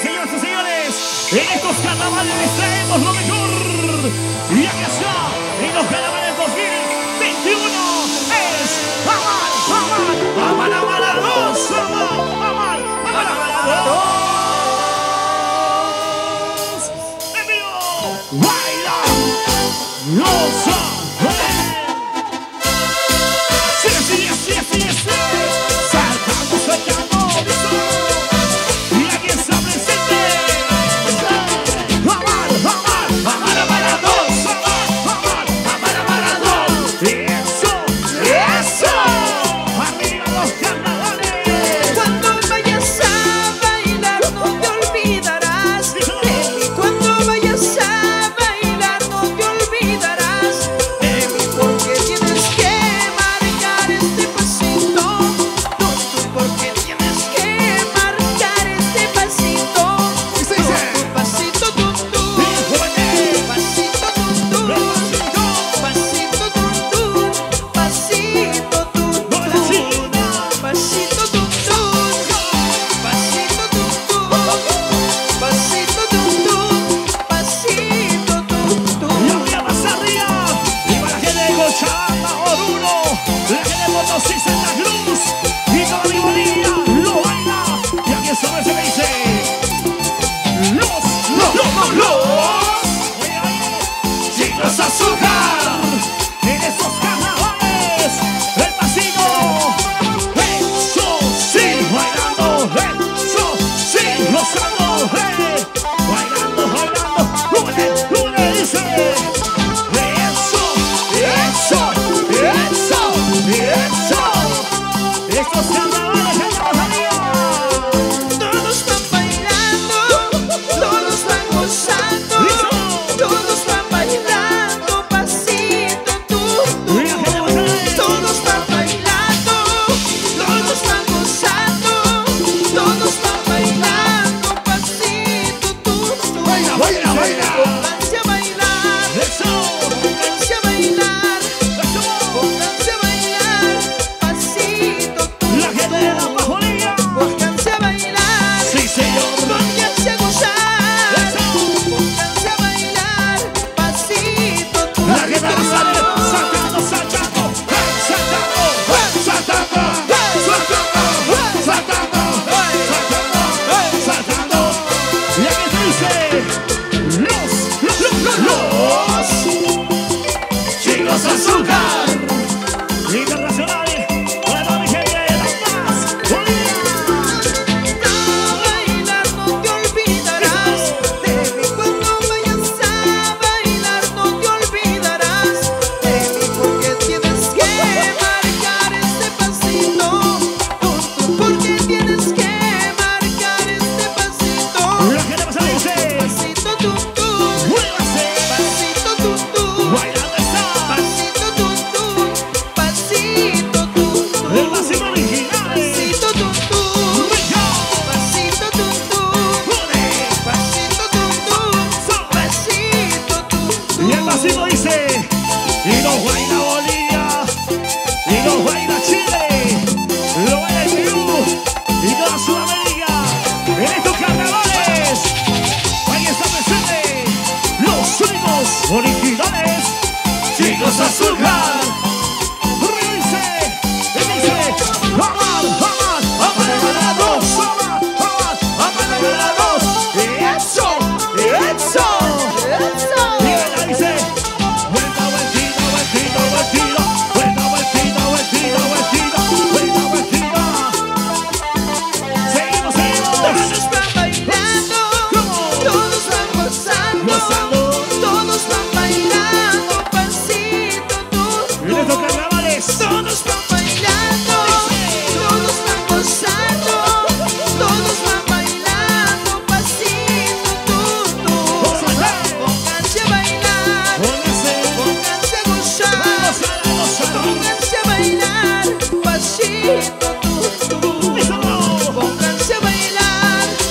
señoras y señores, en estos carnavales les traemos lo mejor. Y aquí está, en los carnavales 2021 es Amar, Amar, Amar a dos, Amar, Amar, Amar a dos. En vivo, baila, los sí, saltando, saltando, y aquí está presente. Amar, amar, amar, amar a dos, amar, amar, amar a dos. Eso, eso, arriba los carnavales. Cuando vayas a bailar no te olvidarás de mí. Cuando vayas a bailar no te olvidarás de mí, porque tienes que marcar este pasito, porque tienes que marcar este pasito. Pasito tum tum, pasito tum tum, pasito tum tum, pasito tum tum, pasito tum tum, pasito tum tum, pasito tum tum, pasito tum tum. Y arriba, más arriba. Y para la gente de Cochabamba, Oruro, la gente de Potosí, Santa Cruz y toda mi Bolivia lo baila. Y aquí está vez se le dice los chicos azúcar. En estos carnavales, el pasito, eso sí, bailando, eso sí, gozando, bailando, bailando, une, dice. Estos carnavales que llevamos arriba. Todos van bailando, todos van gozando, todos van bailando, pasito tum tum. Todos van bailando, todos van gozando, todos van bailando, pasito tum tum. Baila, baila, baila. Pónganse a bailar, pónganse a bailar, pónganse a bailar, pasito tum La gente de la Bajonía. pónganse a bailar. Sí, señor. Pónganse a gozar, pónganse a bailar, pasito tum La gente de tum. saltando, saltando, saltando, saltando, saltando, saltando, saltando. Y aquí te dice los chicos azúcar internacionales. Para mi gente de La Paz, Bolivia. A bailar no te olvidarás de mí. Cuando vayas a bailar no te olvidarás de mí, porque tienes que marcar este pasito, porque tienes que marcar este pasito. La gente pasa dice Pasito tum tum, muévase, pasito tum tum, bailando está. pasito tum tum, pasito tum tum, El máximo original. pasito tum tum, pasito tum tum, pasito tum tum, pasito tum tum. Y el pasito dice, y nos baila Bolivia, y nos baila Chile, lo baila el Perú, y toda Sudamérica. En estos carnavales, ahí está presente los únicos originales, chicos azúcar. Dice, amar, amar, amar, amar a dos, amar, amar, amar, amar a dos. Eso, eso. Y ella dice, vuelta, vueltita, vueltita, vueltita, vuelta, vueltita, vueltita, vueltita, vuelta, vueltita. Seguimos, seguimos. Todos van bailando, todos van gozando, todos van bailando, pasito tum En tum. estos carnavales, Todos van bailando, todos van gozando, todos van bailando, pasito tum tum. Pónganse a bailar, pónganse, pónganse a gozar, vamos a pónganse a bailar, pasito tum tum. Pónganse a bailar,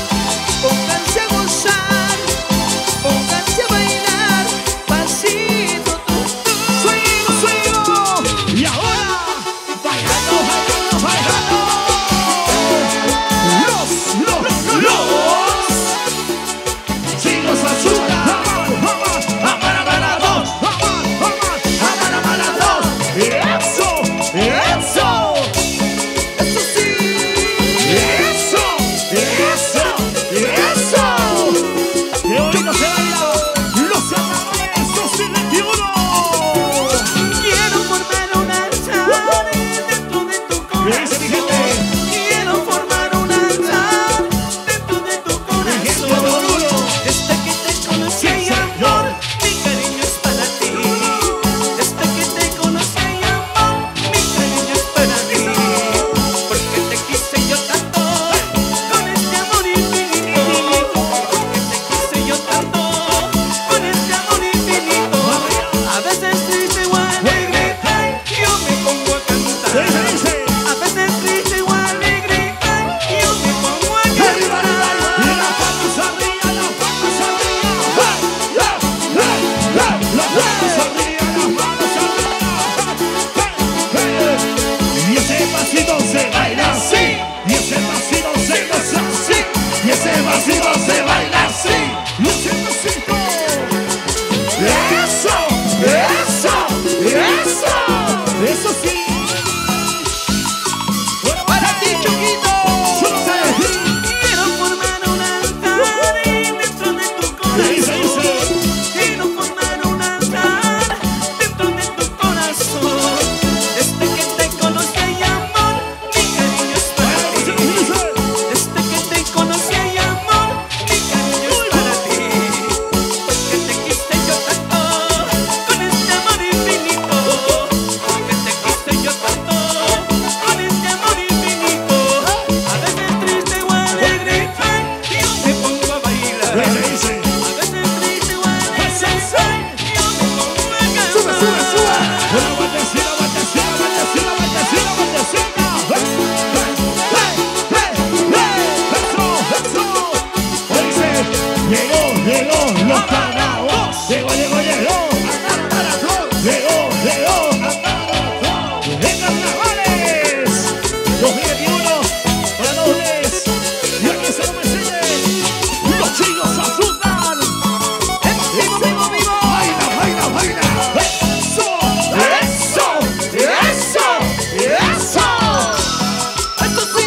Llegó, llegó, llegó. Llegó, llegó. En carnavales 2021 para dobles. Y aquí se lo presente. Los chicos asustan. Vivo, vivo, vivo. Baila, baila, baila. Eso, eso, eso, eso. Esto sí.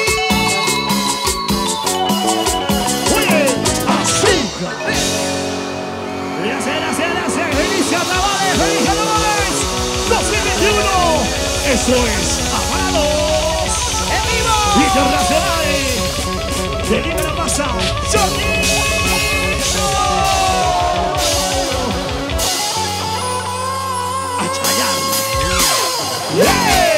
Oye, azúcar. Gracias, gracias, gracias. Feliz carnavales, feliz carnavales 2021. Eso es Amados En vivo. Internacionales. De Libre la Masa. A Chayanne. Yeah.